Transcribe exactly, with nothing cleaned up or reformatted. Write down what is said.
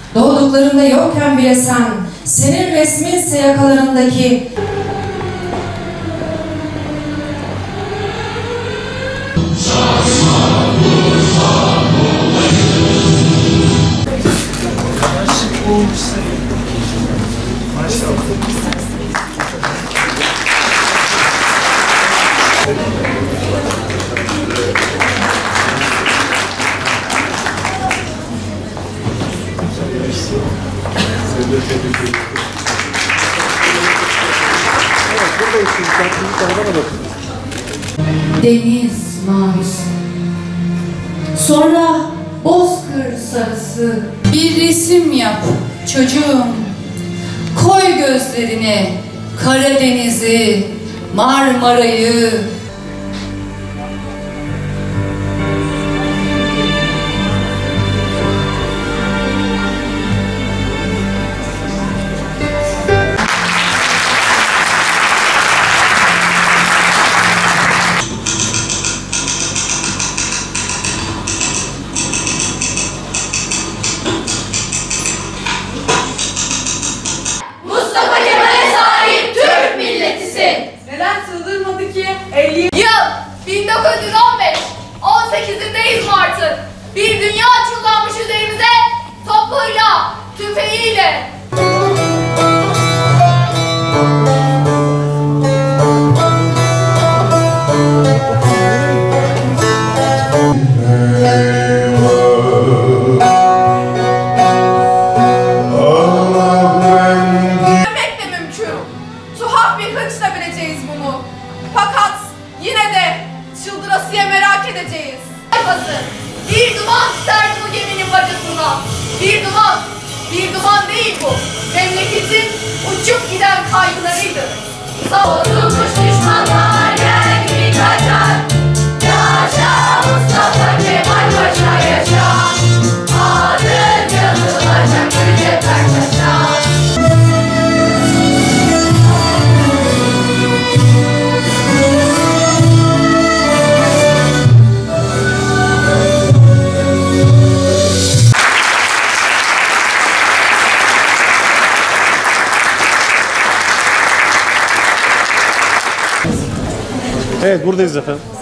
Doğduklarında yokken bile sen, senin resminse yakalarındaki. Deniz mavisi, sonra bozkır sarısı. Bir resim yap çocuğum, koy gözlerine Karadeniz'i, Marmara'yı. Neden sığdırmadı ki? elli Yıl bin dokuz yüz on beş, on sekizindeyiz Mart'ın. Bir dünya çullanmış üzerimize, topuyla, tüfeğiyle. Demek de mümkün. Tuhaf bir hınçla bileceğiz bunu. Fakat yine de çıldırasıya merak edeceğiz. Bir duman tüterdi bu geminin bacasından. Bir duman, bir duman değil bu. Memleketin uçup giden kaygılarıydı. Savunulmuş düşmanlar yer gibi kaçar. Yaşa Mustafa Kemal Paşa yaşa. Adın yazılacak Recep Ertaş'a. Evet, buradayız efendim.